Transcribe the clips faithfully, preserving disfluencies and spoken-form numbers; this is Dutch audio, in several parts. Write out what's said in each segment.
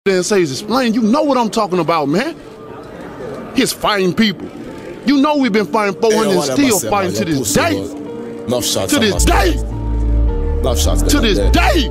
and says explain, you know what I'm talking about, man. He's fighting people. You know we've been fighting four hundred and still fighting to this day. To this day. To this day.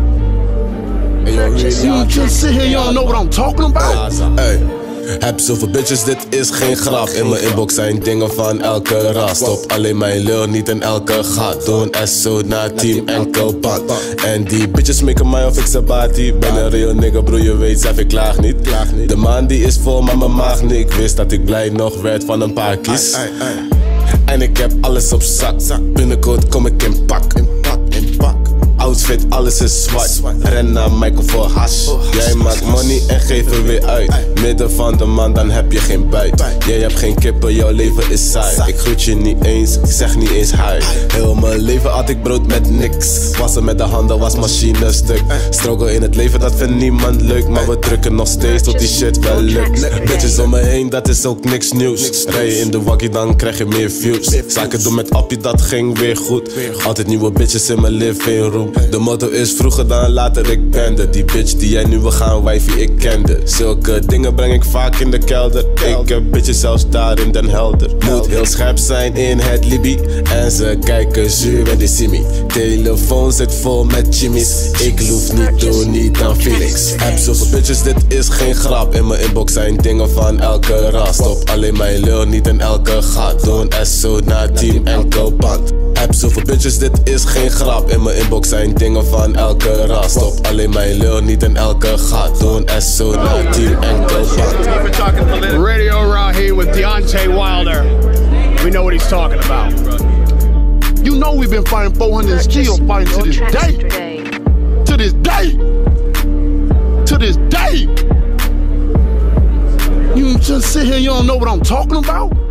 You just sit here, you don't know what I'm talking about. Hey. Heb zoveel bitches, dit is geen grap. In mijn inbox zijn dingen van elke ras. Stop alleen mijn lul, niet in elke gat. Doe een S O naar team enkelpad. En die bitches maken mij of ik sabati. Ben een real nigga, broer, je weet zelf, ik klaag niet. De maan die is vol, maar mijn maag niet. Ik wist dat ik blij nog werd van een paar kies. En ik heb alles op zak. Binnenkort kom ik in pak. Outfit, alles is zwart. Ren naar Michael voor hash. Jij maakt money en geeft er weer uit. Midden van de maand, dan heb je geen buit. Jij hebt geen kippen, jouw leven is saai. Ik groet je niet eens, ik zeg niet eens hi. Heel mijn leven had ik brood met niks. Wassen met de handen was machine stuk. Struggle in het leven, dat vindt niemand leuk. Maar we drukken nog steeds tot die shit wel lukt. Bitches om me heen, dat is ook niks nieuws. Rij je in de wakkie, dan krijg je meer views. Zaken doen met appie, dat ging weer goed. Altijd nieuwe bitches in mijn living room. De motto is vroeger dan later, ik bende. Die bitch die jij nu wil gaan, wijfie, ik kende. Zulke dingen breng ik vaak in de kelder. Ik heb bitches zelfs daar in Den Helder. Moet heel scherp zijn in het Libi. En ze kijken zuur when they see me. Telefoon zit vol met Jimmy's. Ik loef niet door, niet aan Felix. Heb zoveel bitches, dit is geen grap. In mijn inbox zijn dingen van elke ras. Stop alleen mijn lul, niet in elke gat. Doe een S O naar team enkelband. Heb zoveel bitches, dit is geen grap. In mijn inbox zijn dingen van elke ras. Stop alleen mijn lul, niet in elke gat. Doe een S O naar team enkelband. Radio around here with Deontay Wilder. We know what he's talking about. You know we've been fighting four hundred and still fighting to this day. To this day. To this day. You just sit here, you don't know what I'm talking about?